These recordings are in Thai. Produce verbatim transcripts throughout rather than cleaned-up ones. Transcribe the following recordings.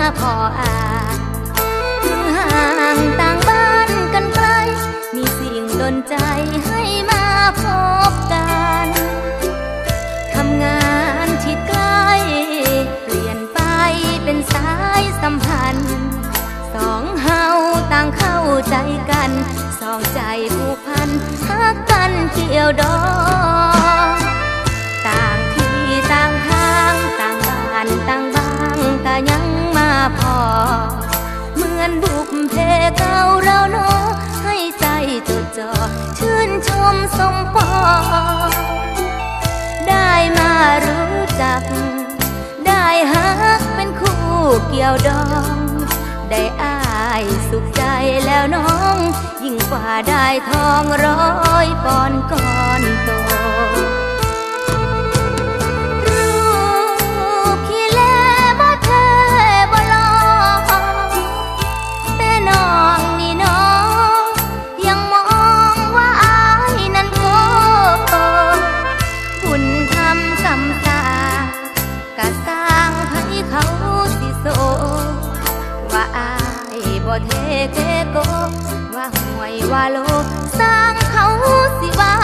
พออ่านห่างต่างบ้านกันไกลมีสิ่งดลใจให้มาพบกันทำงานที่ใกล้เปลี่ยนไปเป็นสายสัมพันธ์สองเฮาต่างเข้าใจกันสองใจผูกพันฮักกันเกี่ยวดองต่างที่ต่างทางต่างบ้านต่างบางก็ยังมาพอเหมือนบุพเพเก่าเราโนให้ใจจดจ่อชื่นชมสมปองได้มารู้จักได้ฮักเป็นคู่เกี่ยวดองได้อ้ายสุขใจแล้วน้องยิ่งกว่าได้ทองร้อยปอนด์ก้อนโตรูปขี้เล่บ่เท่บ่หล่อแต่น้องนี่น้องยังมองว่าอ้ายนั้นโง่บุญทำกำตากะสร้างให้เขาสิโซว่าอายบ่เทเกโกว่าห่วยว่าโลสร้างเขาสิว่า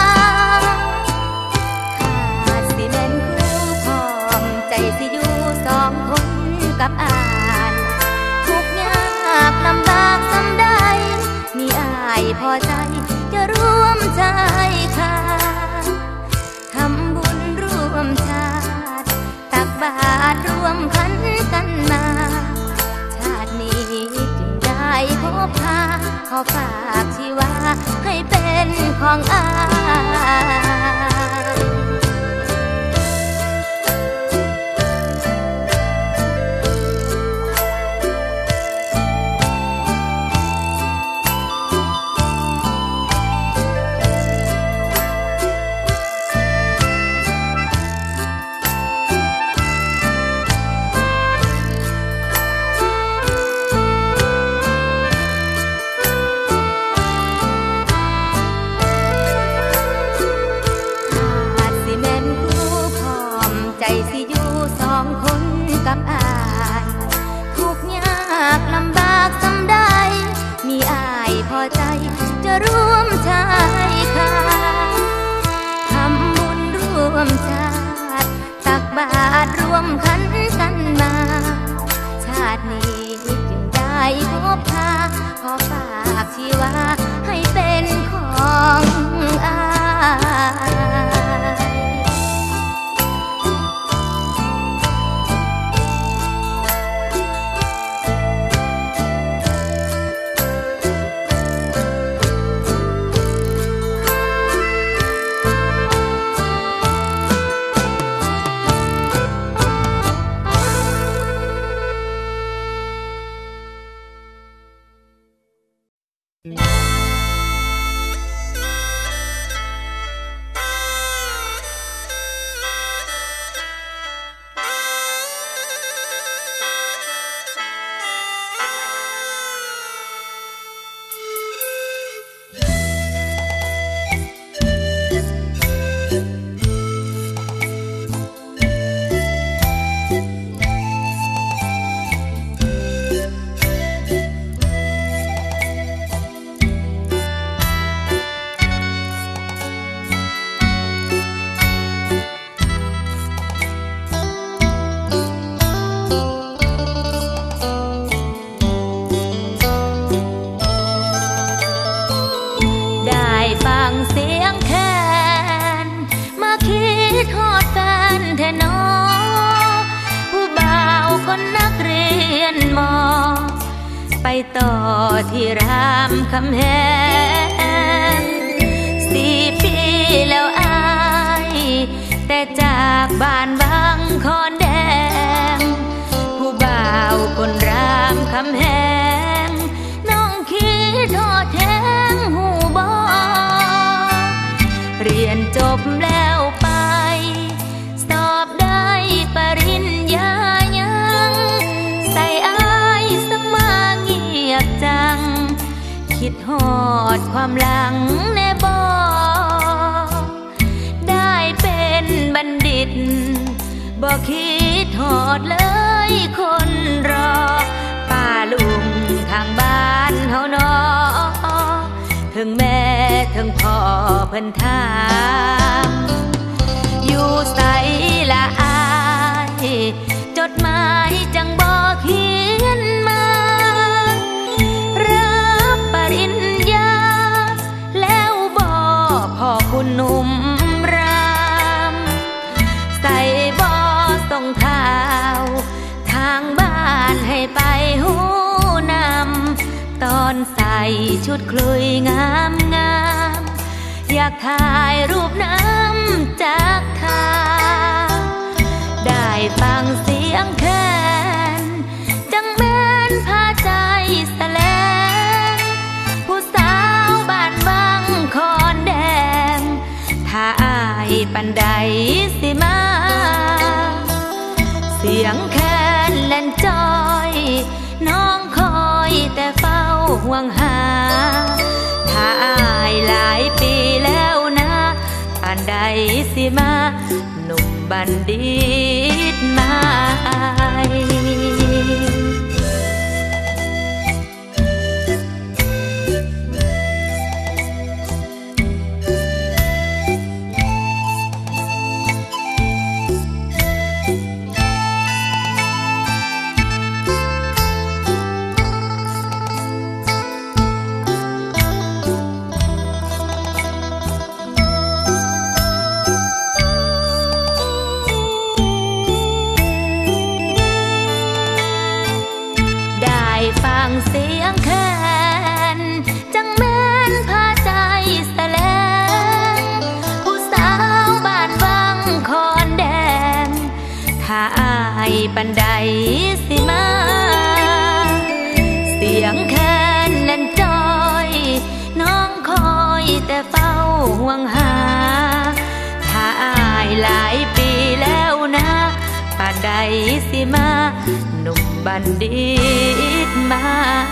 ถ้าสิแม่นคู่พร้อมใจสิอยู่สองคนกับอายทุกยากลำบากสำใดมีอายพอใจจะร่วมใจค่ะทำบุญร่วมชาติตักบาตรร่วมขันกันมาชาตินี้จึงได้พบพาขอฝากชีวาให้เป็นของอายกับอายทุกยากลำบากสำใดมีอายพอใจจะร่วมชายคาทำบุญร่วมชาติตักบาตรร่วมขันกันมาชาตินี้จึงได้พบพาขอฝากชีวาให้เป็นของอายไปต่อที่รามคำแหงสี่ปีแล้วอายแต่จากบ้านบางคอนแดงผู้บ่าวคนรามคำแหงน้องคิดทอดแทงหูบ่เรียนจบแล้วไปสอบได้ปริญญายังใส่อายสมาเงียบจังคิดฮอดความหลังแน่บ่ได้เป็นบัณฑิตบ่คิดหอดเลยคนรอป้าลุงทางบ้านเฮาน้อถึงแม่ถึงพ่อเพิ่นถามอยู่ไสละอายจดหมายจังบ่เขียนมารับปริญญาแล้วบ่พ่อคุณหนุ่มรามใส่บ่ส่งข่าวทางบ้านให้ไปหูนำตอนใส่ชุดคลุยงามงามอยากถ่ายรูปน้ำจากทางได้ฟังเสียงแคนจังแม่นพาใจแสลงผู้สาวบ้านบางคอนแดงถ้าอายปันใดสิมาเสียงแคนเล่นจอยน้องคอยแต่เฝ้าห่วงหาถ้าอายหลายปีแล้วนะอันใดสิมาหนุ่มบัณฑิตมาฟังเสียงแคนจังแม่นพาใจแสลงผู้สาวบ้านบางคอนแดงถ้าอายปันใดสิมาเสียงแคนนั้นจอยน้องคอยแต่เฝ้าห่วงหาถ้าอายหลายปีแล้วนะป่านใดสิมาหนุ่มบัณฑิตมา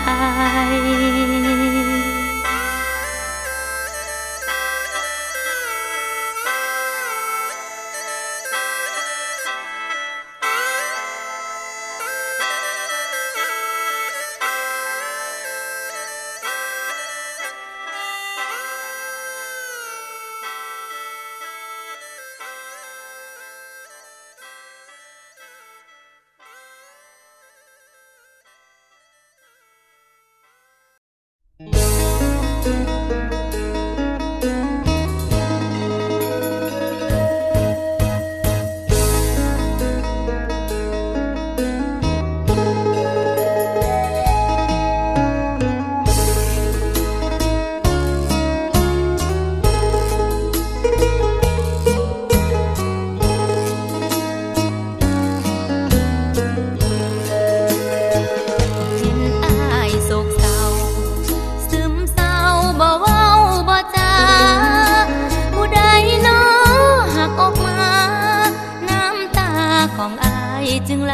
จึงไหล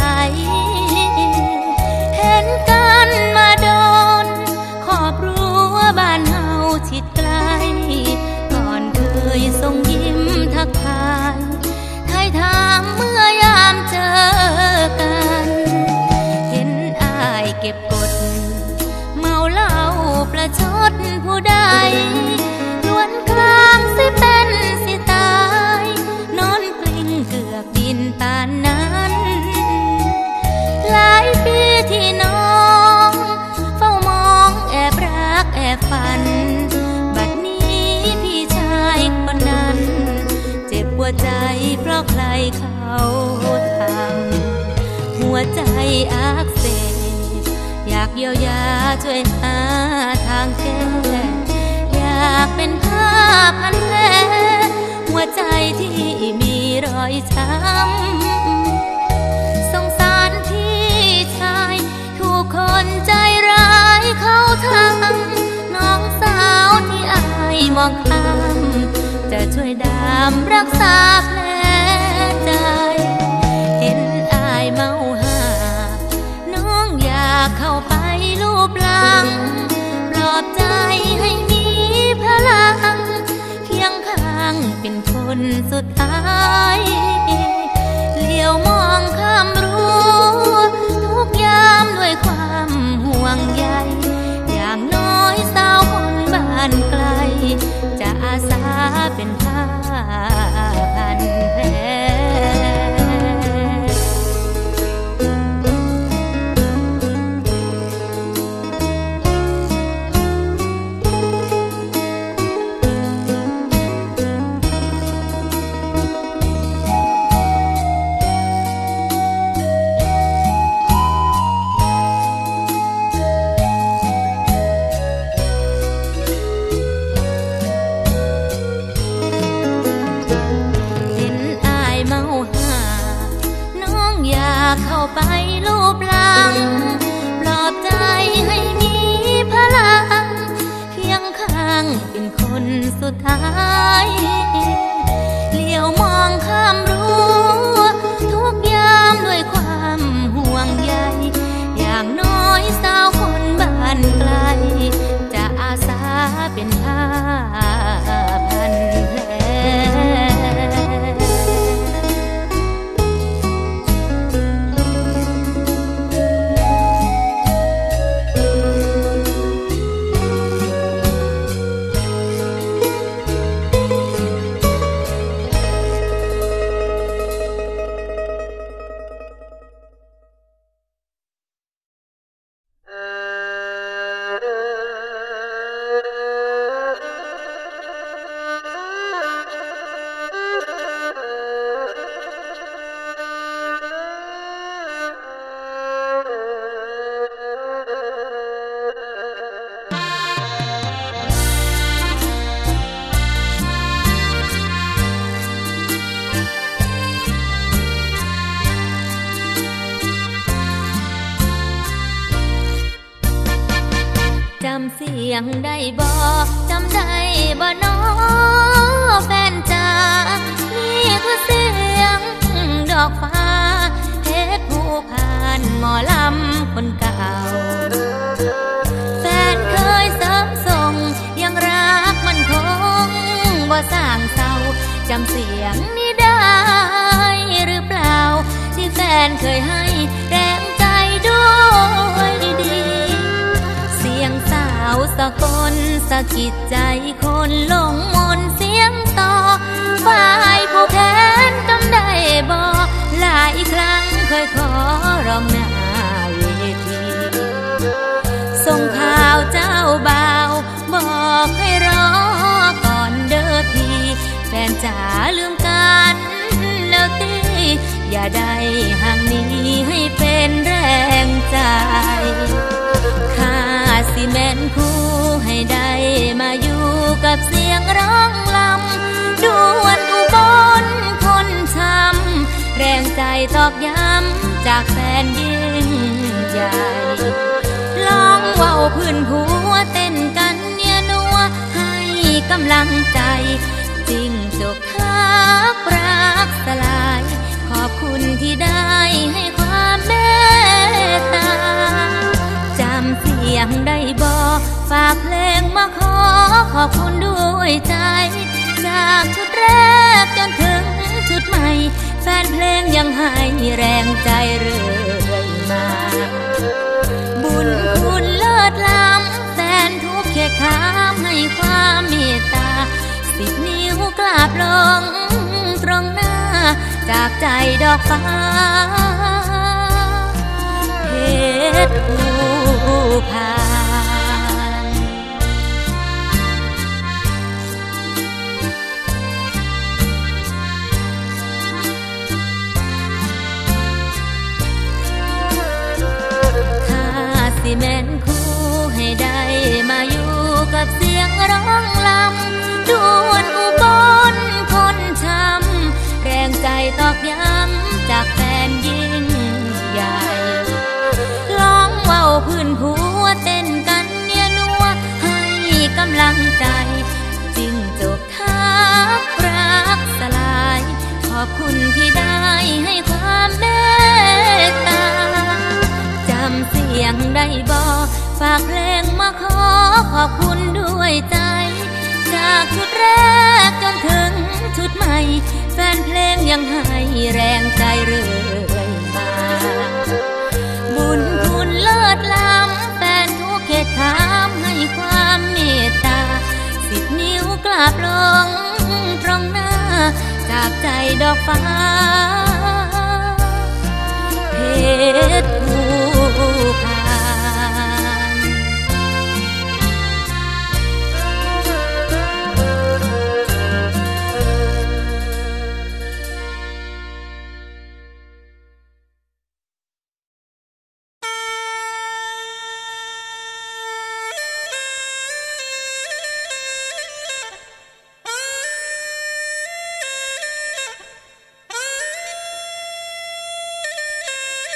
เห็นกันมาโดนขอบรั้วบ้านเฮาชิดไกลก่อนเคยส่งยิ้มทักทายทายถามเมื่อยามเจอกันเห็นอายเก็บกดเมาเหล้าประชดผู้ใดล้วนกลางสิเป็นสิตายนอนกลิ้งเกือกดินปานนั้นหลายปีที่น้องเฝ้ามองแอบรักแอบฝันบัดนี้พี่ชายคนนั้นเจ็บหัวใจเพราะใครเขาทำหัวใจอักเสบอยากเยียวยาช่วยหาทางแก้อยากเป็นผ้าพันแผลหัวใจที่มีรอยช้ำสงสารพี่ชายถูกคนใจร้ายเขาทำน้องสาวที่อายมองข้ามจะช่วยดามรักษาแผลใจเห็นอายเมาหาน้องอยากเข้าไปลูบหลังปลอบใจให้มีพลังเคียงข้างเป็นคนสุดท้ายเลี้ยวมเข้าไปลูบหลังปลอบใจให้มีพลังเคียงข้างเป็นคนสุดท้ายเลี้ยวมองข้ามรั้วทุกยามด้วยความห่วงใยอย่างน้อยสาวคนบ้านไกลจะอาสาเป็นผ้าพันแผลจำเสียงได้บ่จำได้บ่น้อแฟนจ๋านี่คือเสียงดอกฟ้าเพชรผู้ผ่านหมอลำคนเก่าแฟนเคยเสริมส่งยังรักมันคงบ่สร้างเศร้าจำเสียงนี้ได้หรือเปล่าที่แฟนเคยให้แรงใจด้วยดีเสียงสาวสะกลสะกิดใจคนหลงมนเสียงต่อฝ่ายผู้แทนจำได้บ่หลายครั้งเคยขอร้องหน้าเวทีส่งข่าวเจ้าบ่าวบอกให้รอก่อนเด้อพี่แฟนจ๋าลืมกันแล้วตีอย่าได้ห่างนี้ให้เป็นแรงใจข้าสิแม่นคู่ให้ได้มาอยู่กับเสียงร้องลำดวนอุบลคนช้ำแรงใจตอกย้ำจากแฟนยิ่งใหญ่ลองเว้าพื้นผัวเต้นกันเนี่ยนัวให้กำลังใจจริงจกทักรักสลายขอบคุณที่ได้ให้ความเมตตาจำเสียงได้บ่ฝากเพลงมาขอขอบคุณด้วยใจจากชุดแรกจนถึงชุดใหม่แฟนเพลงยังให้แรงใจเรื่อยมาบุญคุณเลิศล้ำแฟนทุกเขตข้ามให้ความเมตตาสิบนิ้วกราบลงตรงหน้าจากใจดอกฟ้าเพชรภูพานถ้าสิแม่นคู่ให้ได้มาอยู่กับเสียงร้องลำดวนอุบลคนช้ำแรงใจตอกย้ำจากแฟนยิ่งใหญ่ลองเว้าพื้นผัวเต้นกันเนี่ยนัวให้กำลังใจจริงจกทักรักสลายขอบคุณที่ได้ให้ความเมตตาจำเสียงได้บ่ฝากเพลงมาขอขอบคุณด้วยใจจากชุดแรกจนถึงชุดใหม่แฟนเพลงยังให้แรงใจเรื่อยมาบุญคุณเลิศล้ำแฟนทุกเขตข้ามให้ความเมตตาสิบนิ้วกราบลงตรงหน้าจากใจดอกฟ้าเพชรภูพานเ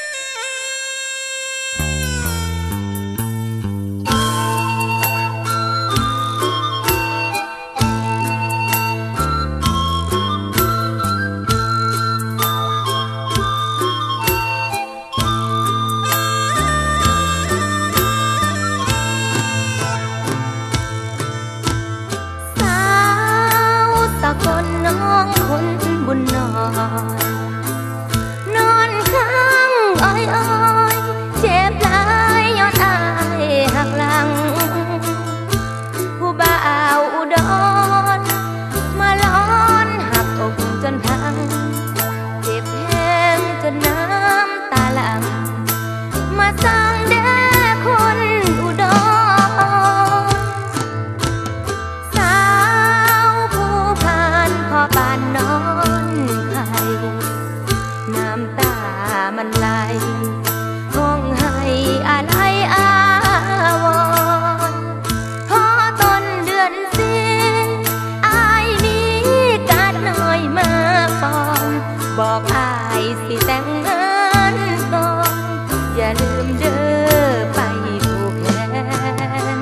ายสิแต่งงานก่อนอย่าลืมเด้อไปผูกแขน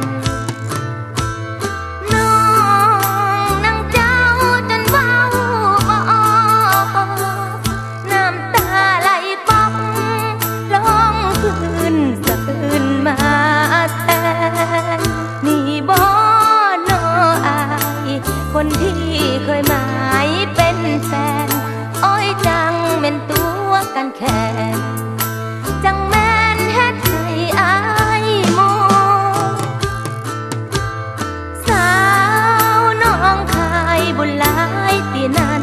น้องนั่งเจ้าจนเว้าบ่ออกน้ำตาไหลป๊อกร้องคืนสะอื้นมาแทนนี่บ่น้ออายคนที่เคยหมายเป็นแฟนอ้อยจังเป็นตัวกันแค่จังแม่นเฮ็ดให้อายโมสาวน้องคายบุญหลายตีนั้น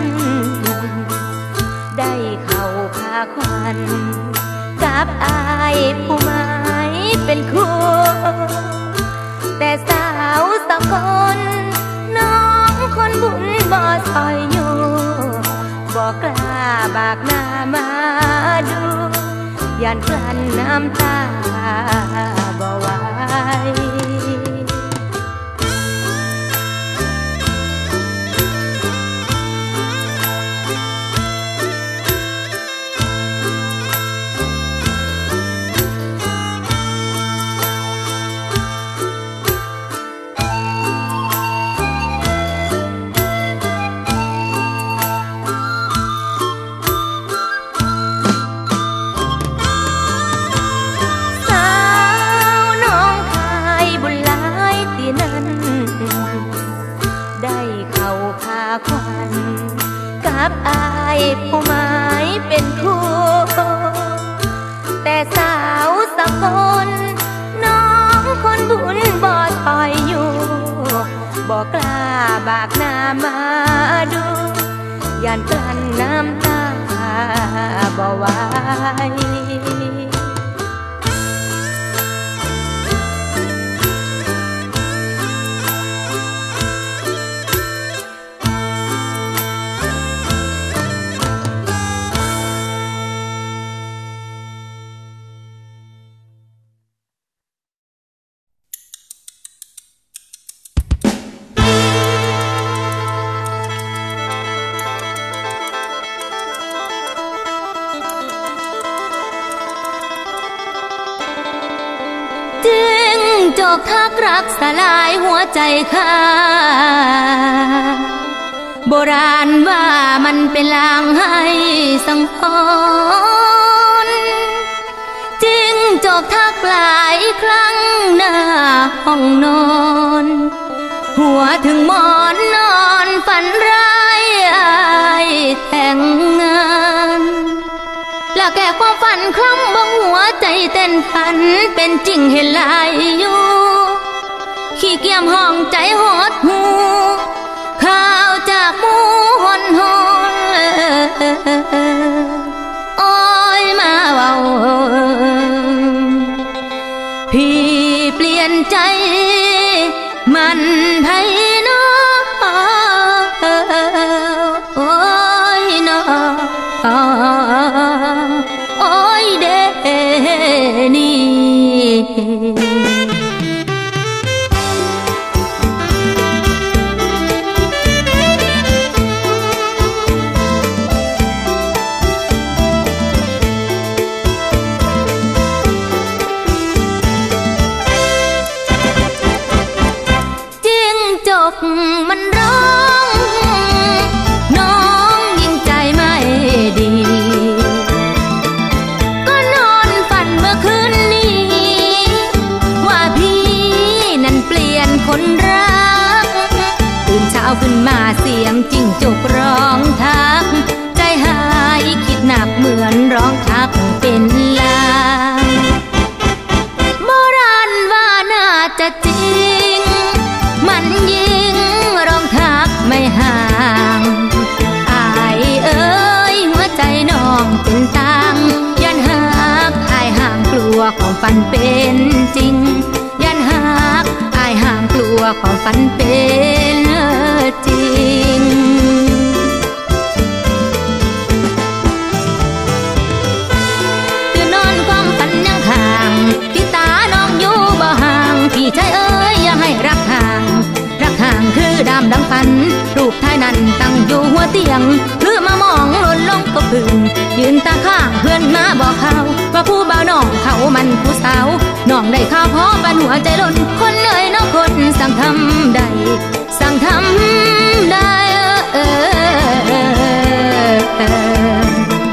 ได้เข้าพาควันกับอายผู้หมายเป็นคู่แต่สาวสองคนน้องคนบุญบ่ซอยอยู่บ่กล้าบากหน้ามาดูย่านกลั้นน้ำตาบ่ไหวกับอายผู้หมายเป็นคู่แต่สาวสักคนน้องคนบุญบ่ถอยอยู่บ่กล้าบากหน้ามาดูย่านกลั้นน้ำตาบ่ไหวจกทักรักสลายหัวใจข้าโบราณว่ามันเป็นลางให้สังหรณ์จริงจกทักหลายครั้งหน้าห้องนอนหัวถึงหมอนนอนฝันร้ายอายแต่งงานและแก่ความฝันคล้ำบ่หัวใจเต้นพันเป็นจริงเห็นลายอยู่ขี้เกียมห้องใจหดหูข่าวจากหมู่หนหนโอ้ยมาเว้าพี่เปลี่ยนใจมันไผน้อโอ้ยน้อโอ้ยเดนี่มันร้องน้องยิ่งใจไม่ดีก็นอนฝันเมื่อคืนนี้ว่าพี่นั้นเปลี่ยนคนรักตื่นเช้าขึ้นมาเสียงจิ้งจกร้องทักใจหายคิดหนักเหมือนร้องทักเป็นลางโบราณว่าน่าจะจริงมันยิ่งร้องทักไม่ห่างอายเอ้ยหัวใจน้องเป็นตังยันหักอายห่างกลัวของฝันเป็นจริงยันหักอายห่างกลัวของฝันเป็นจริงตื่นนอนความฝันยังห่างที่ตาน้องอยู่บ่ห่างพี่ชายเอ้ยอย่าให้รักห่างรักห่างคือดำดังฝันรูปท้ายนั้นตั้งอยู่หัวเตียงหรือมามองหล่นลงก็พึ่งยืนตาข้างเพื่อนมาบอกข่าวว่าผู้บ่าวน้องเขามันผู้สาวน้องได้ข่าวเพราะปันหัวใจล้นคนเลยน้องคนสั่งทำได้สั่งทำได้เออ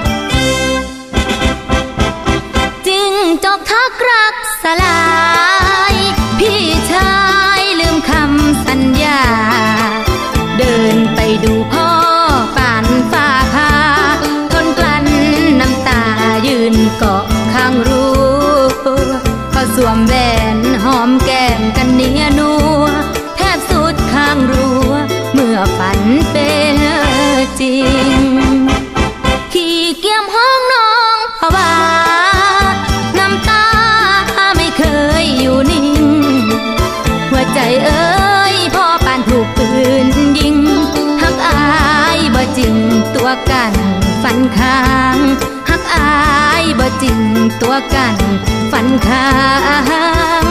จิงจอกทักรักสลายพี่ชายลืมคำสัญญาเดินไปดูพ่อป่านฟ้าพาทนกลั้นน้ำตายืนเกาะข้างรั้วเขาสวมแหวนหอมแก้มกันเนียนัวแทบสุดข้างรั้วเมื่อฝันเป็นจริงขี่เกียมห้องน้องเพราะว่าน้ำตาไม่เคยอยู่นิ่งหัวใจเอ้ยพ่อปานถูกปืนยิงหักอายบ่จริงตัวกันฝันค้างหักอายบ่จริงตัวกันฝันค้าง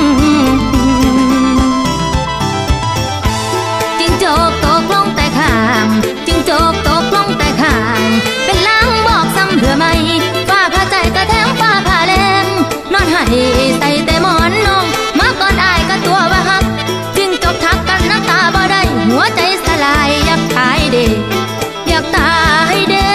จิงโจกตกลงแต่ข้างจิงโจกตกลงแต่ข้างเป็นลางบอกซ้ำเพื่อไม่ฟ้าผ่าใจกระแทงฟ้าผ่าแรงนอนให้ใส่แต่หมอนนองมาก่อนอายก็ตัวว่าฮักจิงจกทักกันน้ำตาบ่ได้หัวใจสลายอยากตายเด้อยากตายเด้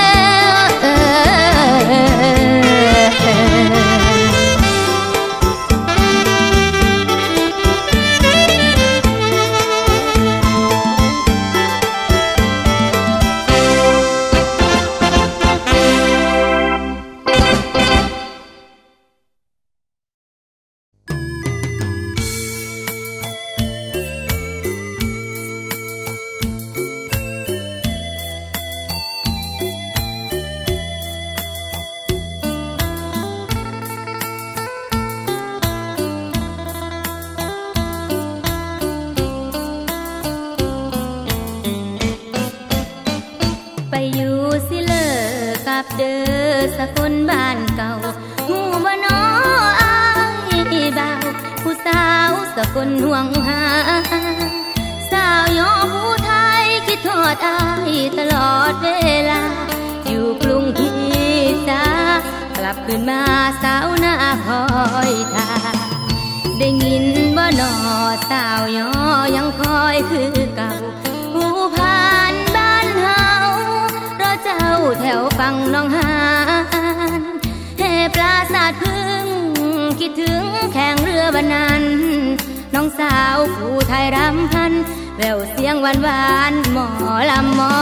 สกุลบ้านเก่าหูบ่น้ออายบ่าวผู้สาวสกุลห่วงหาสาวยอผู้ไทยคิดทอดอายตลอดเวลาอยู่กรุงที่จ้ากลับคืนมาสาวหน้าคอยท่าได้ยินบ่น้อสาวยอยังคอยคือเก่าผู้ผ่านบ้านเฮารอเจ้าแถวฝั่งน้องหานเฮปราสาทพึ่งคิดถึงแข่งเรือวันนั้นน้องสาวผู้ไทยรำพันแววเสียงหวานหวานหมอลำหมอ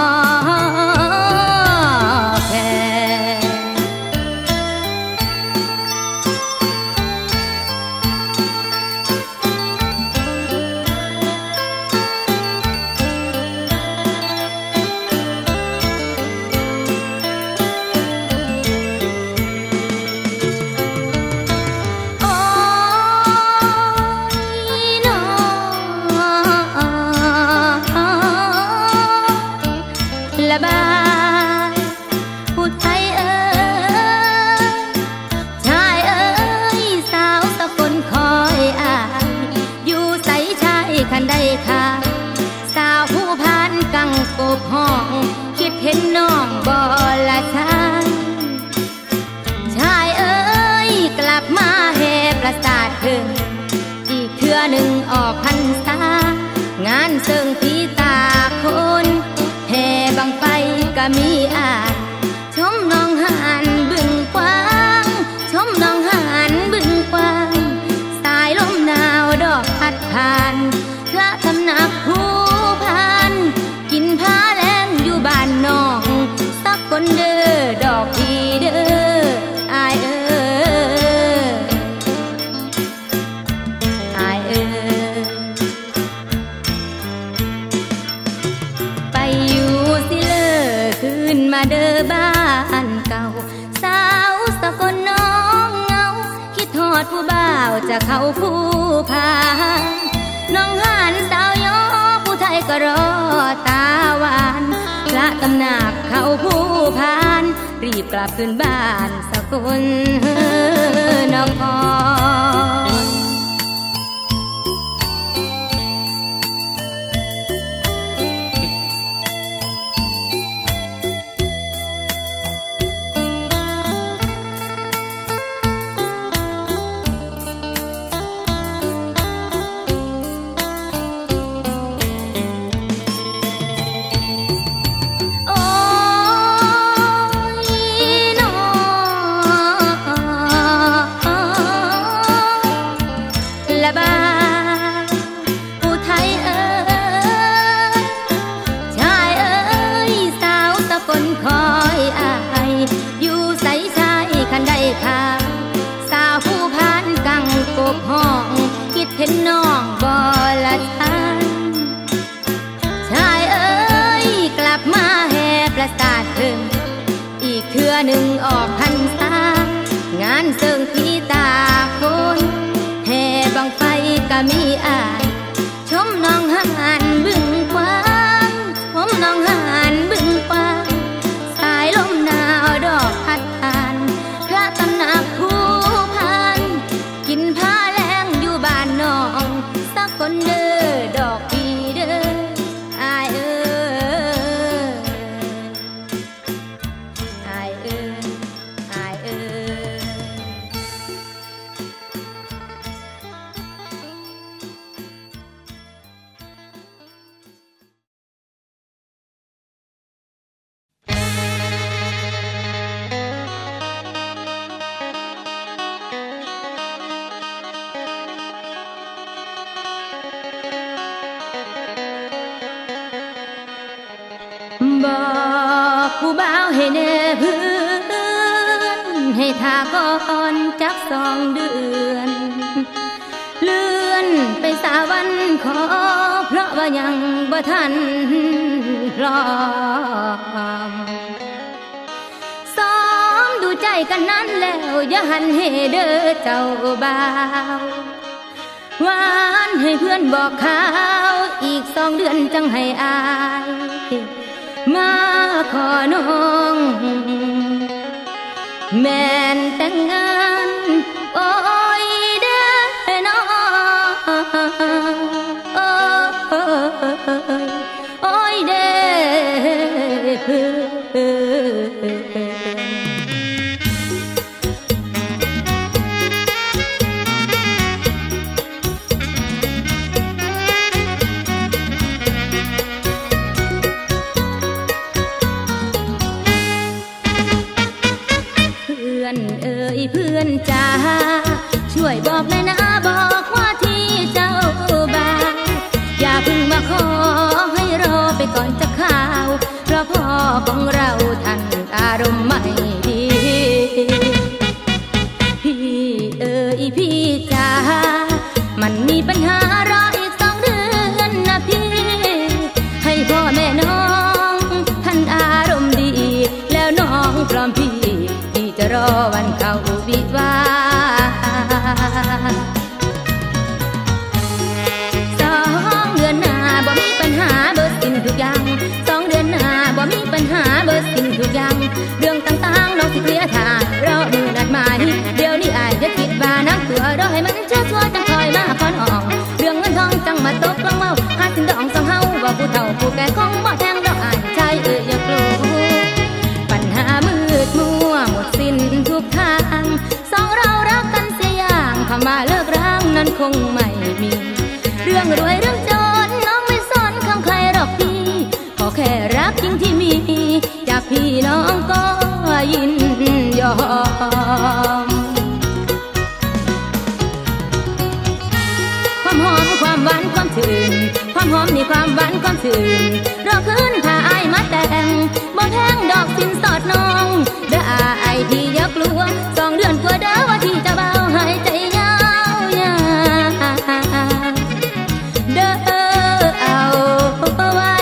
แค่ห้องคิดเห็นน้องบ่ละชายชายเอ้ยกลับมาแห่ประสาทเถิงอีกเทื่อหนึ่งออกพรรษางานเสิงผีตาคนแห่บังไฟก็มีอาจชมน้องหานบึงกว้างชมน้องหานบึงกว้างสายลมหนาวดอกพัดผ่านพระตำหนักผู้พันกินผ้าแรงอยู่บ้านน้องสักคนเด้อดอกพี่เด้ออายเอ้ยอายเอ้ยไปอยู่สิเลอคืนมาเด้อบ้านเก่าสาวสกลน้องเงาคิดทอดผู้บ่าวจะเข้าผู้พาน้องหานสาวยอผู้ไทยก็รอตาหวานพระตำหนักเขาผู้พานรีบกลับคืนบ้านสกลนครห็นน้องบ่ละทันชายเอ้ยกลับมาแห่ประสาทเพิ่มอีกเทื่อหนึ่งออกพรรษางานเสิงพีตาคนแห่บังไฟก็มีอายชมน้องหานบึงกว้างชมน้องหานบึงกว้างสายลมหนาวดอกพัดผ่านพระตำหนักผู้พันกินผ้าแรงอยู่บ้านน้องสักคนเด้อดอกปีเด้ออายเอ้ยอายเอ้ยอายเอ้ยบอกผู้บ่าวให้แน่เพื่อนให้ท่าก่อนจักสองเดือนเลื่อนไปสาวันขอเพราะว่ายังบ่ทันพร้อมซ้อมดูใจกันนั้นแล้วอย่าหันเหเด้อเจ้าบ่าวหวานให้เพื่อนบอกข่าวอีกสองเดือนจังให้อายมาขอน้องแม่นแต่งงานโอ้ยเด้อน้องโอ้ยเด้อเอ่ยเพื่อนจ้าช่วยบอกเลยนะบอกว่าที่เจ้าบ่าวอย่าเพิ่งมาขอให้รอไปก่อนจะข่าวเพราะพ่อของเราท่านอารมณ์ไม่ดีพี่เอ่ยพี่จ้ามันมีปัญหารออีกสองเดือนนะพี่ให้พ่อแม่น้องท่านอารมณ์ดีแล้วน้องพร้อมพี่จะรอวันเข้าวิวาสองเดือนหน้าบ่มีปัญหาเบิดสิ้นทุกอย่างสองเดือนหน้าบ่มีปัญหาเบิดสิ้นทุกอย่างเรื่องต่างๆน้องสิเคลียร์ทางรอมือนัดหมายเดี๋ยวนี้อายจะคิดว่านักตัวรอให้มันเชื่อชัวจังคอยมาคอนออกเรื่องเงินทองจังมาตกลงเมาหาสินดองสองเฮาว่าผู้เฒ่าผู้แก่คงบ่แทงดอกอายใจเอ่ยอย่ากลัวปัญหามืดมัวหมดสิ้นทุกทางสองเรารักกันเสียอย่างคำว่าเลิกร้างนั้นคงไม่มีเรื่องรวยเรื่องจนน้องไม่สนคำใครหรอกพี่ขอแค่รักจริงที่มีจากพี่น้องก็ยินยอมความหอมความหวานความชื่นความหอมนี่ความหวานความชื่นรอคืนถ้าอายมาแต่งบ่แพงดอกสินสอดน้องเด้ออายที่อย่ากลัวสองเดือนกว่าเด้อว่าที่จะเบาหายใจยาวยาวเด้อเอาไว้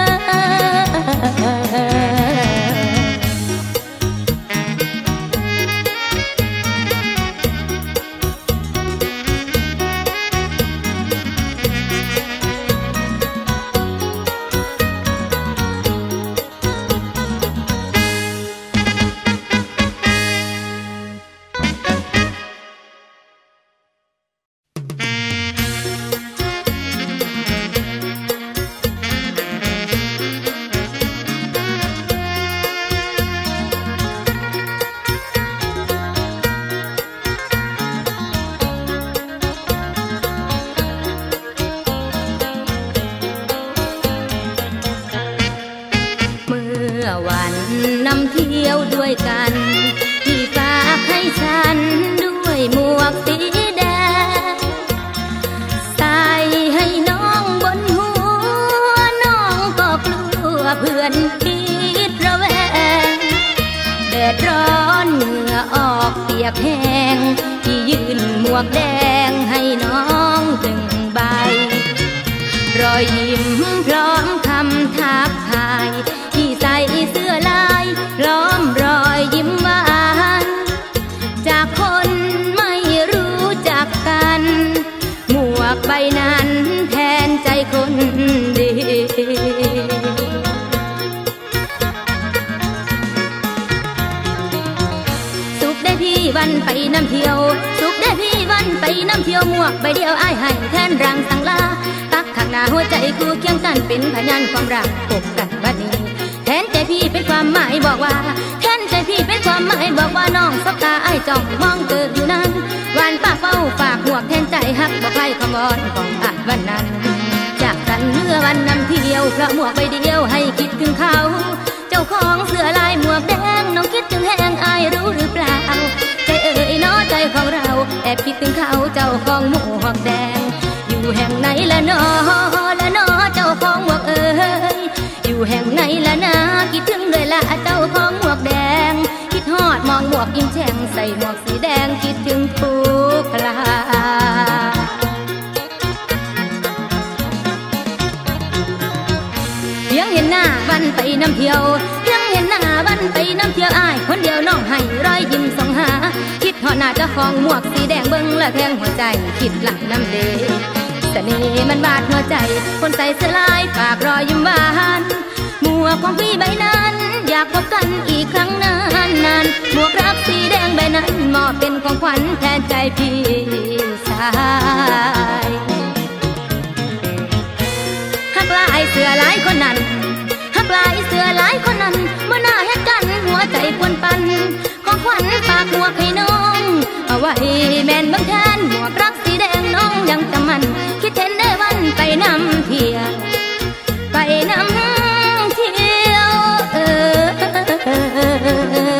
วันนำเที่ยวด้วยกันที่ฝากให้ฉันด้วยหมวกสีแดงใส่ให้น้องบนหัวน้องก็กลัวเพื่อนคิดระแวงแดดร้อนเหงื่อออกเปียกแห้งที่ยืนหมวกแดงให้น้องจึงวันไปน้ำเที่ยวสุขได้พี่วันไปน้ำเที่ยวหมวกใบเดียวอ้ายให้แทนรังสังลาตักข้างหน้าหัวใจคู่เคียงกันเป็นพยานความรักปกกันบัดนี้แทนใจพี่เป็นความหมายบอกว่าแทนใจพี่เป็นความหมายบอกว่าน้องสบตาอ้ายจ้องมองเกิดอยู่นั้นวันปากเป้าฝากหมวกแทนใจฮักบอกใครคำวอนของอ้ายวันนั้นจากกันเมื่อวันนำเที่ยวเพราะหมวกใบเดียวให้คิดถึงเขาเจ้าของเสื้อลายหมวกแดงน้องคิดถึงแหงอายรู้หรือเปล่าใจเอ่ยน้อใจของเราแอบคิดถึงเขาเจ้าของหมวกแดงอยู่แห่งไหนละน้อละน้อเจ้าของหมวกเอ่ยอยู่แห่งไหนละนะคิดถึงเลยละเจ้าของหมวกแดงคิดฮอดมองหมวกยิ้มแฉ่งใส่หมวกสีแดงคิดถึงทุกคราเพียงเห็นหน้าวันไปน้ำเที่ยวเพียงเห็นหน้าวันไปน้ำเที่ยวอ้ายคนเดียวน้องให้รอยยิ้มส่งหาคิดฮอดหน้าเจ้าของหมวกสีแดงเบิ่งและแทงหัวใจคิดหลังน้ำเดเสน่ห์มันบาดหัวใจคนใส่เสื้อลายฝากรอยยิ้มหวานหมวกของพี่ใบนั้นอยากพบกันอีกครั้งนานนานหมวกรักสีแดงใบนั้นมอบเป็นของขวัญแทนใจพี่สายหักลายเสื้อลายคนนั้นหักลายเสื้อลายคนนั้นเมื่อหน้าเฮ็ดกันหัวใจปวนปันของขวัญฝากหมวกให้น้องเอาไว้แม่นบางแทนหมวกรักสีแดงน้องยังจำมันคิดเห็นได้วันไปน้ำเที่ยวไปน้ำเที่ยวเออ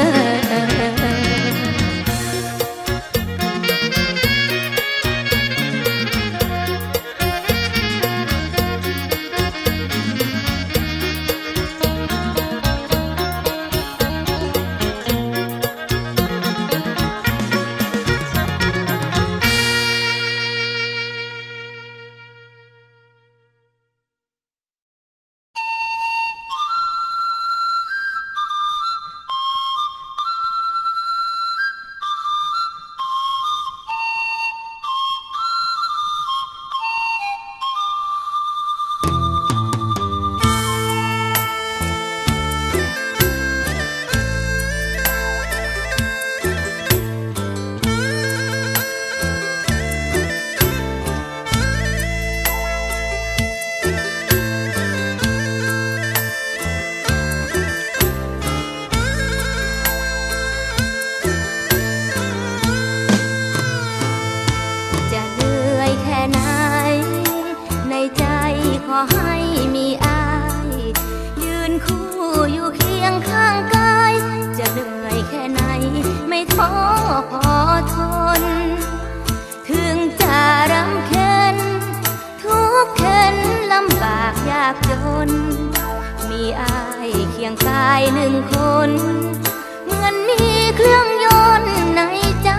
มีอ้ายเคียงกายหนึ่งคนเหมือนมีเครื่องยนต์ในใจ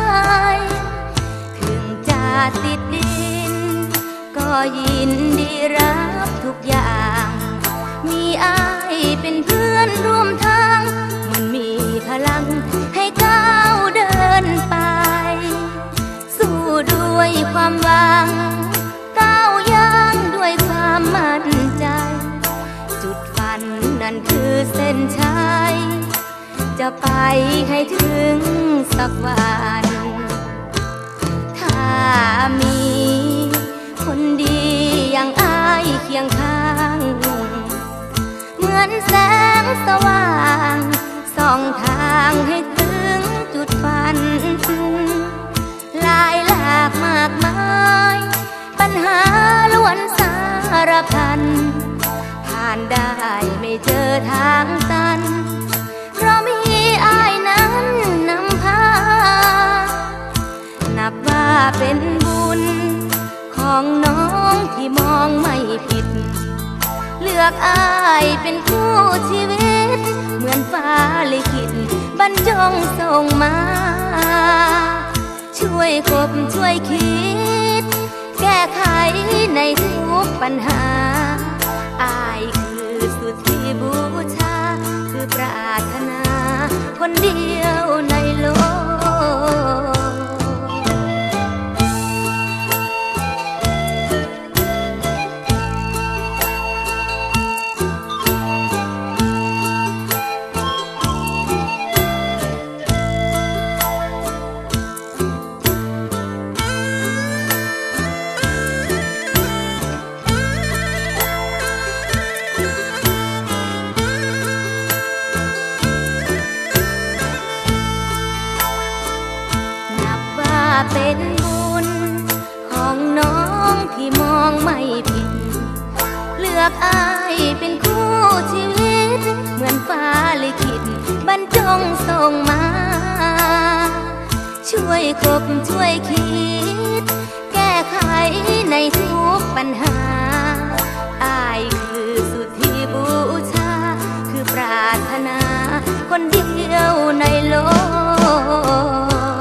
ถึงจะติดดินก็ยินดีรับทุกอย่างมีอ้ายเป็นเพื่อนร่วมทางมันมีพลังให้ก้าวเดินไปสู้ด้วยความหวังก้าวย่างด้วยความมั่นใจจุดฝันนั่นคือเส้นชัยจะไปให้ถึงสักวันถ้ามีคนดีอย่างอ้ายเคียงข้างเหมือนแสงสว่างส่องทางให้ถึงจุดฝันหลายหลากมากมายปัญหาล้วนสารพันผ่านได้ไม่เจอทางตันเพราะมีอ้ายนั้นนำพานับว่าเป็นบุญของน้องที่มองไม่ผิดเลือกอ้ายเป็นคู่ชีวิตเหมือนฟ้าลิขิตบรรจงส่งมาช่วยคบช่วยคิดแก้ไขในทุกปัญหาอ้ายคือสุดที่บูชาคือปรารถนาคนเดียวในโลกเป็นบุญของน้องที่มองไม่ผิดเลือกอายเป็นคู่ชีวิตเหมือนฟ้าลิขิตบรรจงส่งมาช่วยคบช่วยคิดแก้ไขในทุกปัญหาอายคือสุดที่บูชาคือปรารถนาคนเดียวในโลก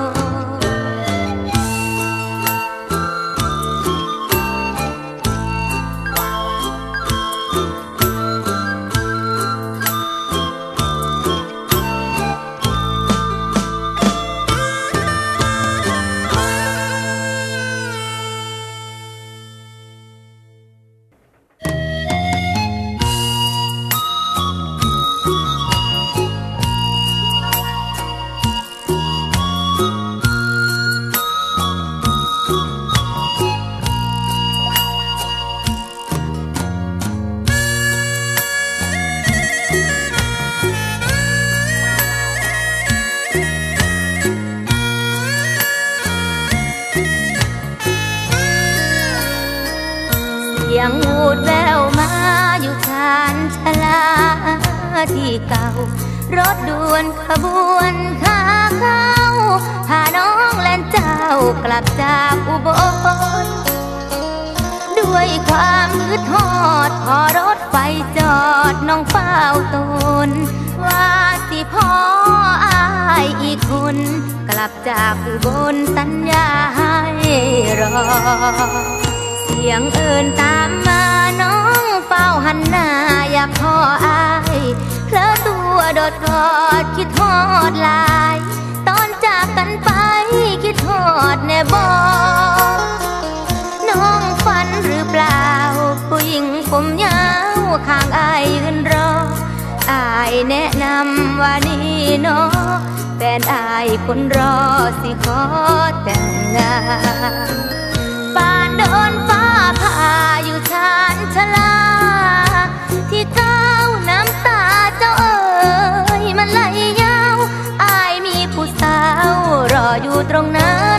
ยังวูดแววมาอยู่ชานชาลาที่เก่ารถด่วนขบวนขาเข้าพาน้องและเจ้ากลับจากอุบลด้วยความอึดทอดพอรถไฟจอดน้องเฝ้าตนว่าสิพ่ออายอีกคนกลับจากอุบลสัญญาให้รอเสียงเอิญตามมาน้องเฝ้าหันหน้าอยากพ่ออายเพลอตัวโดดกอดคิดทอดลายตอนจากกันไปคิดทอดแน่บอกน้องฝันหรือเปล่าผู้หญิงผมยาวข้างอายยืนรออายแนะนำว่านี่เนาะแฟนอายคนรอสิขอแต่งงานป่านโดนฟ้าผ่าอยู่ชานชาลาที่เก้าน้ำตาเจ้าเอ๋ยมันไหลยาวอายมีผู้สาวรออยู่ตรงนั้น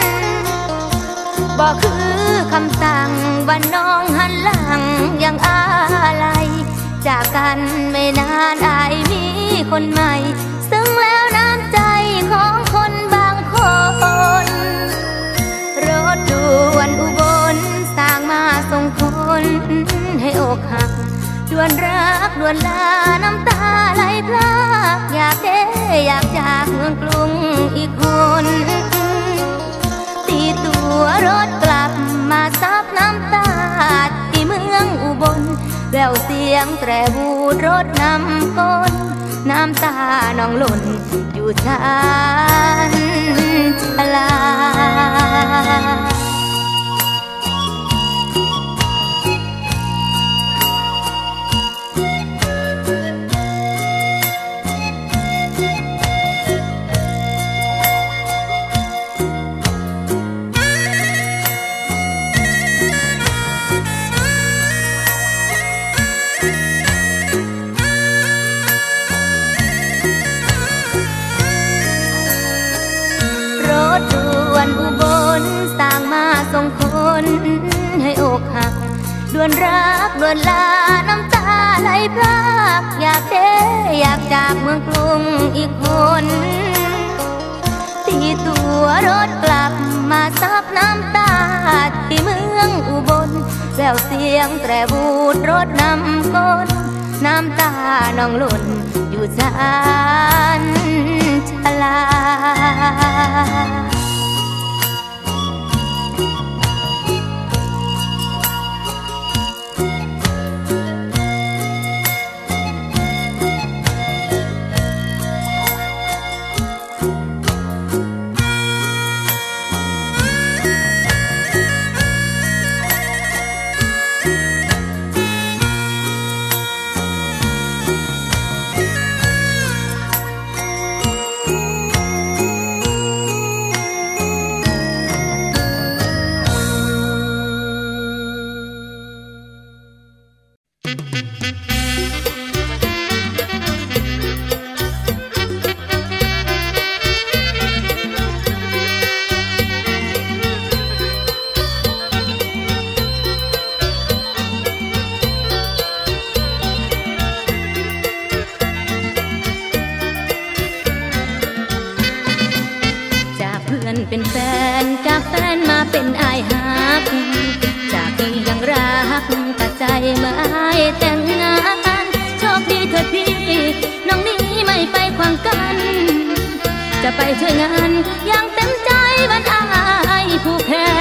บอกคือคำสั่งว่าน้องหันหลังยังอะไรจากกันไม่นานอายมีคนใหม่ซึ่งแล้วน้ำใจของคนบางคนรถด่วนอุบลสร้างมาส่งคนให้อกหักด่วนรักด่วนลาน้ำตาไหลพรากอยากเด้อยากจากเมืองกรุงอีกคนตีตัวรถกลับมาซับน้ำตาที่เมืองอุบลแววเสียงแตรบูดรถนำก้นน้ำตาน้องหล่นอยู่ชานชาลาอุบลสร้างมาส่งคนให้อกหักด่วนรักด่วนลาน้ำตาไหลพรากอยากเด้อยากจากเมืองกรุงอีกคนตีตัวรถกลับมาซับน้ำตาที่เมืองอุบลแววเสียงแตรบูดรถนำก้นน้ำตาน้องหล่นอยู่ชานชาลาอนเป็นแฟนจากแฟนมาเป็นอายฮักจากที่ยังรักตัดใจมาอายแต่งงานโชคดีเถิดพี่น้องนี้ไม่ไปขวางกันจะไปช่วยงานอย่างเต็มใจวันอายผู้แพ้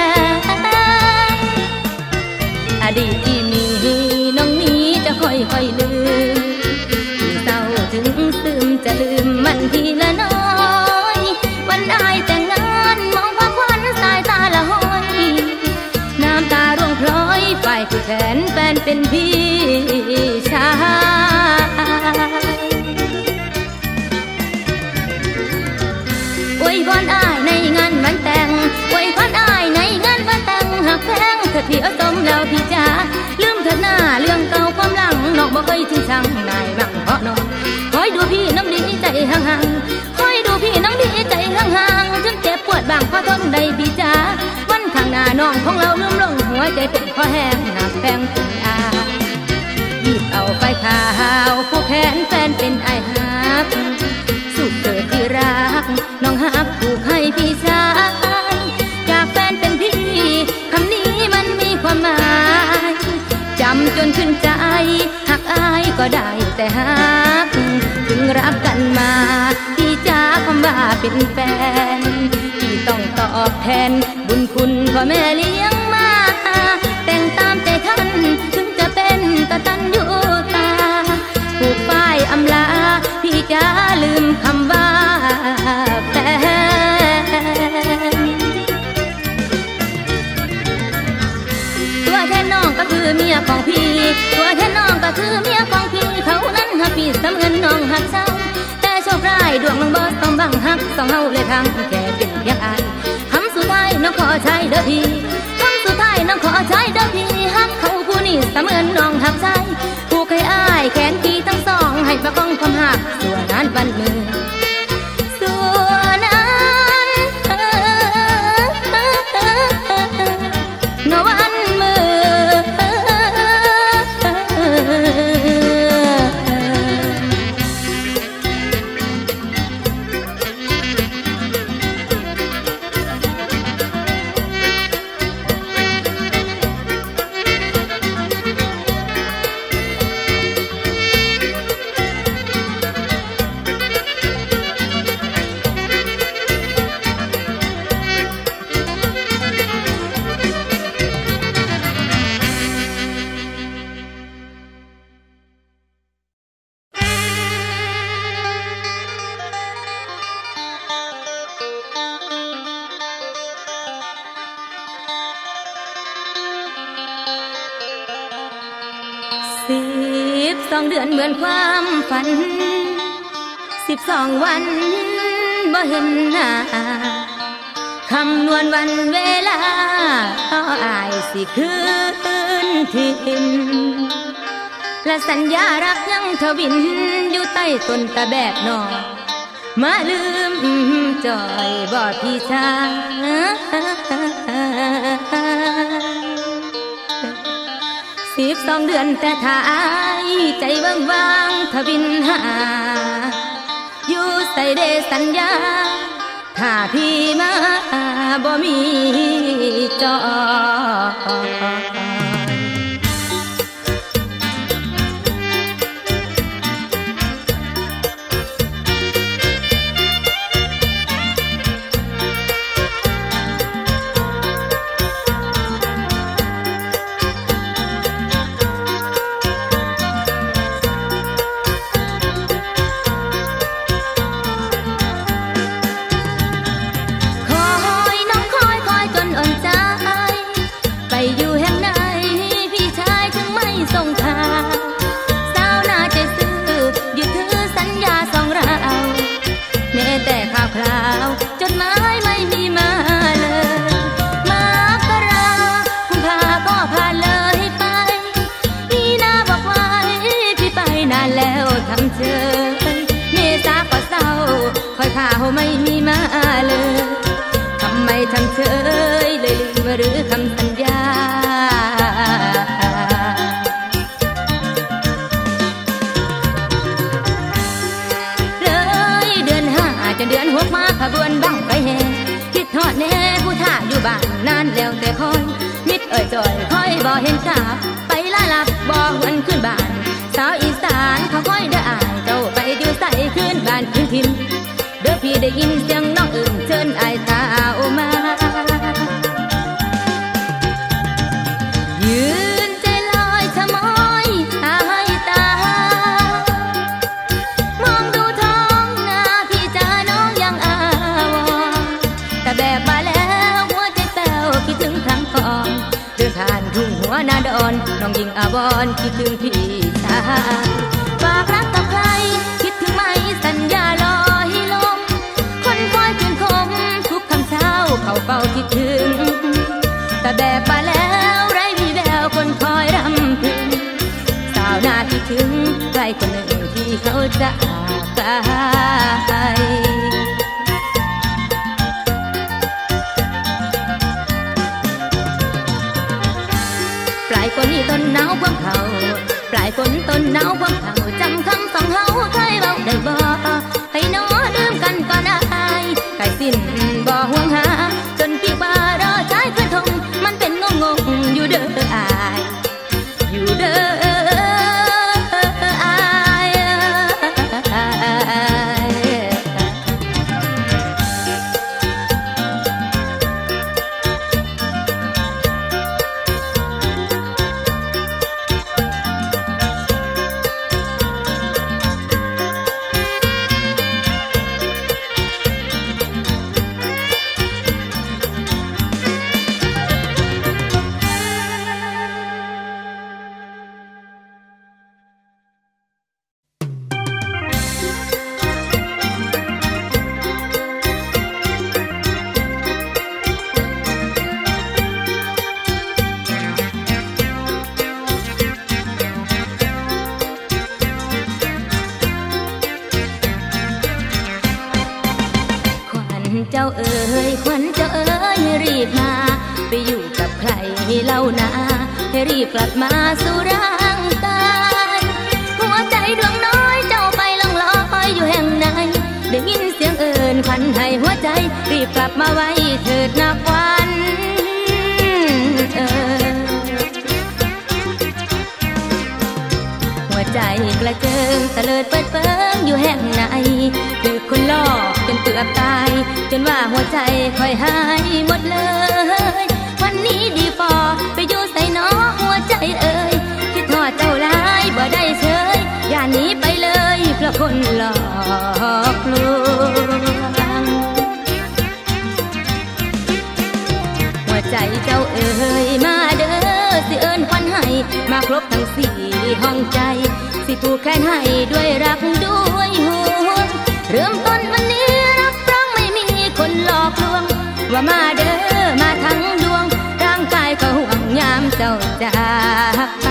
อดีตที่มีน้องนี้จะค่อยๆลืมเศร้าถึงซึมจะลืมมันทีละน้อยวันอายแต่งงานมองว่าควันสายตาละห้อยน้ำตาร่วงพลอยฝ่ายผู้แทนแฟนเป็นพี่ชายอวยพรอายในงานวันแต่งอวยพรอายในงานวันแต่งหักแพงเถิดพี่เอาสมแล้วพี่จ๋าลืมเถิดหน้าเรื่องเก่าความหลังน้องบ่เคยทิ้งช่างนายมั่งเพราะน้องคอยดูพี่น้องดีใจห่างๆคอยดูพี่น้องดีใจห่างๆถึงเจ็บปวดบางพอทนได้พี่จ๋าวันข้างหน้าน้องของเราลืมลงหัวใจเป็นพอแห้งหักแพงเป็นอาหยิบเอาไฟขาวผู้แขนแฟนเป็นไอฮักสุขเกิดที่รักน้องฮักผูกให้พี่ชายจากแฟนเป็นพี่คำนี้มันมีความหมายจำจนขึ้นใจหักอายก็ได้แต่ฮักถึงรักกันมาพี่จ๋าคำว่าเป็นแฟนพี่ต้องตอบแทนบุญคุณพ่อแม่เลี้ยงมาแต่งตามใจท่านถึงจะเป็นกตัญญูตาผูกป้ายอำลาพี่จ๋าลืมคำว่าแฟนตัวแทนน้องก็คือเมียของพี่ตัวแทนน้องก็คือเมียของพี่เขานั้นหักพี่เสมือนน้องหักเศร้าแต่โชคร้ายดวงน้องบ่ต้องบังหักสองเฮาเลยทางแค่เป็นเพียงอายคำสุดท้ายน้องขอใช้เด้อพี่คำสุดท้ายน้องขอใช้เด้อพี่หักเขาผู้นี้เสมือนน้องหักใจผูกให้อายแขนพี่ทั้งสองให้ประคองความหักส่วนนั้นวันมือส่วนนั้นเงาวันมือสิบสองเดือนเหมือนความฝันสิบสองวันบ่เห็นหน้าคำนวณวันเวลาเอาอายสิคืนถิ่นและสัญญารักยังทวินอยู่ใต้ต้นตะแบกนอมาลืมจอยบ่พี่ชายสิบสองเดือนแต่ถ้าอายใจว่างๆทวินหาอยู่ใส่เดสัญญาถ้าพี่มาบ่มีจอยจดหมายไม่มีมาเลยมกรากุมภาก็ผ่านเลยไปมีนาบอกไว้พี่ไปนานแล้วทำเฉยเมษาก็เศร้าคอยข่าวไม่มีมาเลยทำไมทำเฉยเลยลืมหรือคำสัญญาเลยเดือนห้าจนเดือนหกมาขบวนบังไปแห่คิดทอบ้านนานแล้วแต่คอยมิดเอ่ยจ่อยคอยบ่เห็นกาไปลาลับบ่หวนขึ้นบ้านสาวอีสานเขาคอยเด้ออายเจ้าไปอยู่ใส่ขึ้นบ้านขึ้นถิ่นเด้อพี่ได้ยินเสียงน้องเอิ่มเชิญอายตาโอมายืนใจลอยชะม้อยตาให้ตามองดูท้องนาพี่จ้าน้องยังอาวรแต่แบบมาแล้วหัวใจแป้วคิดถึงครั้งก่อนเดินผ่านทุ่งหัวนาดอนน้องยิงอาบอนคิดถึงพี่ชายฝากรักกับใครคิดถึงไหมสัญญาลอยลมคนคอยคืนคมทุกคำเช้าเขาเฝ้าคิดถึงแต่แบบมาแล้วไรมีแววคนคอยรำพึงสาวนาคิดถึงใครคนหนึ่งที่เขาจะไกลปลายฝนนี่ต้นหนาวพวกเขาปลายฝนต้นหนาวพวกเขาจำคำสองเฮาเคยเบาได้บ่ให้น้อดื่มกันก่อนอายไก่สิ้นบ่ห่วงหาจนพี่บ้ารอใจขึ้นทงมันเป็นงงงอยู่เด้ออายอยู่เด้ออายเจ้าเอ๋ยขวัญเจ้าเอ๋ยรีบมาไปอยู่กับใครเล่านาให้รีบกลับมาสู่ร่างกายหัวใจดวงน้อยเจ้าไปล่องลอยอยู่แห่งไหนได้ยินเสียงเอิญขวัญให้หัวใจรีบกลับมาไว้เถิดนับวันเอ๋ยหัวใจกระเจิงตะเลิดเปิดเปิงอยู่แห่งไหนถูกคนล่อจนเกือบตายจนว่าหัวใจค่อยหายหมดเลยวันนี้ดีพอไปอยู่ใส่น้อหัวใจเอ่ยคิดทอดเจ้าลายบ่ได้เฉยอย่าหนีไปเลยเพราะคนหลอกลวงหัวใจเจ้าเอ่ยมาเด้อสิเอิญขวัญให้มาครบทั้งสี่ห้องใจสิผูกแขนให้ด้วยรักด้วยห่วงเริ่มต้นวันนี้รับรองไม่มีคนหลอกลวงว่ามาเด้อมาทั้งดวงร่างกายก็ห่วงยามเจ้าจากไป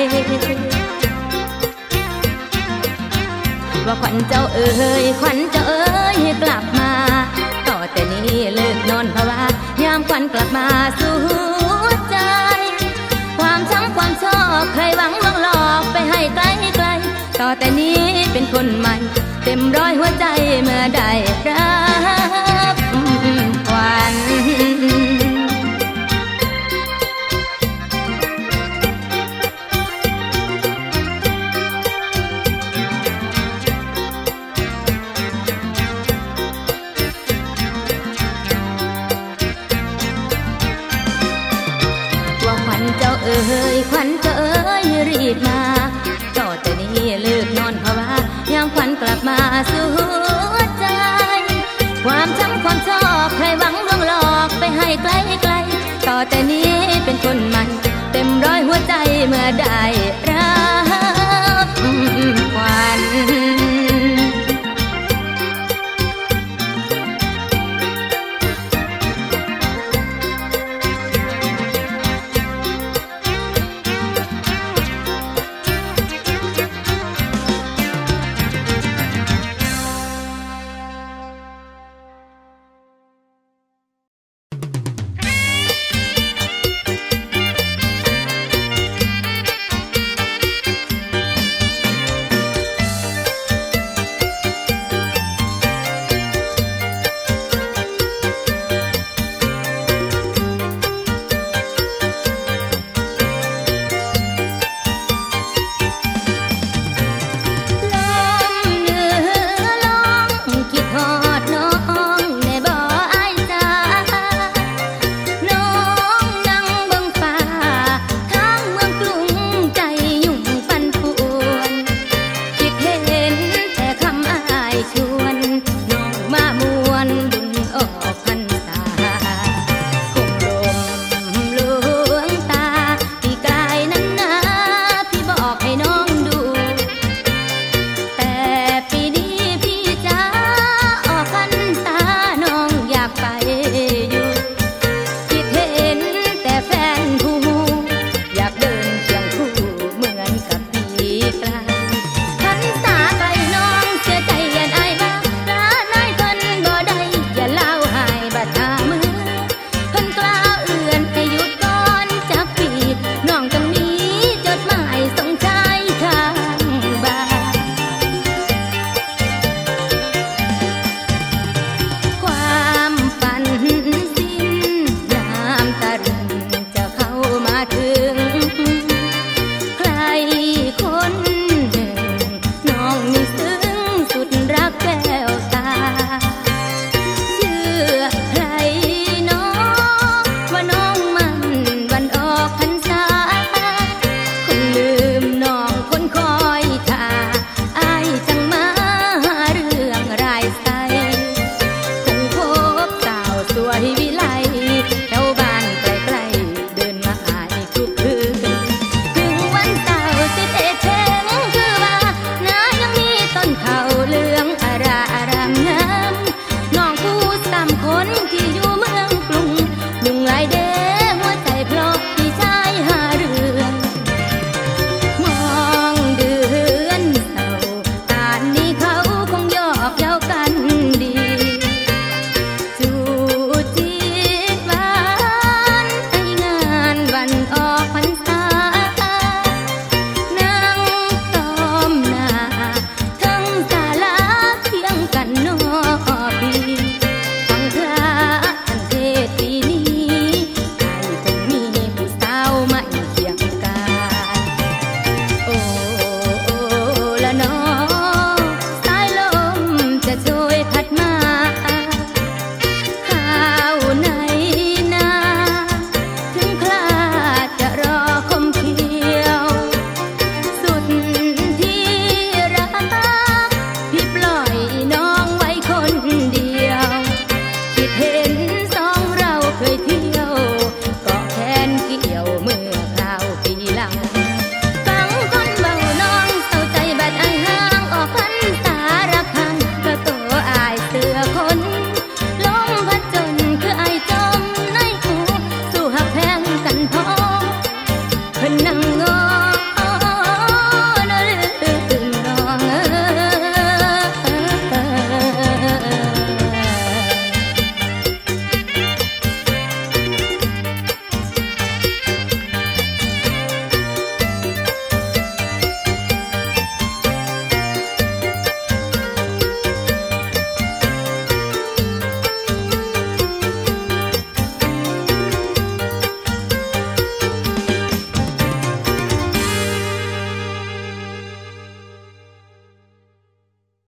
ว่าขวัญเจ้าเอ๋ยขวัญเจ้าเอ๋ยกลับมาต่อแต่นี้เลิกนอนภาวะยามขวัญกลับมาสู่หัวใจความช้ำความชอบใครหวังลวงหลอกไปให้ไกลไกลต่อแต่นี้เป็นคนใหม่เต็มร้อยหัวใจเมื่อได้รับขวัญว่าขวัญเจ้าเอ๋ยขวัญเจ้าเอ๋ยรีบมาต่อแต่นี้เลิกนอนภาวะยามขวัญกลับมาสู่หัวใจความช้ำความชอบใครหวังลวงหลอกไปให้ไกลไกลต่อแต่นี้เป็นคนใหม่เต็มร้อยหัวใจเมื่อได้